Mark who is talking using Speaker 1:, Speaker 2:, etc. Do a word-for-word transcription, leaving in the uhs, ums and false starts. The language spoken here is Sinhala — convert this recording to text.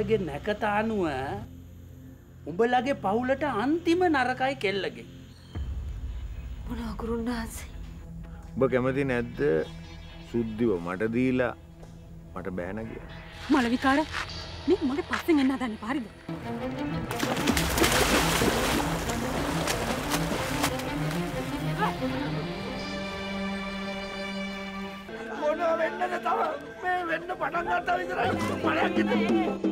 Speaker 1: කෙල්ලගේ නැකත අනුව උඹලගේ පවුලට අන්තිම නරකයි කෙල්ලගේ.
Speaker 2: මොනවා ගුරුනාන්සේ?
Speaker 3: ඔබ කැමති නැද්ද සුද්ධිව මට දීලා මට බෑන කියලා?
Speaker 2: මල විකාර මේ මගේ පස්සෙන් එන්න හදන්නේ පාරිද?
Speaker 1: මොනවා වෙන්නද තව? මේ වෙන්න පටන් ගත්තා විතරයි. මලයක්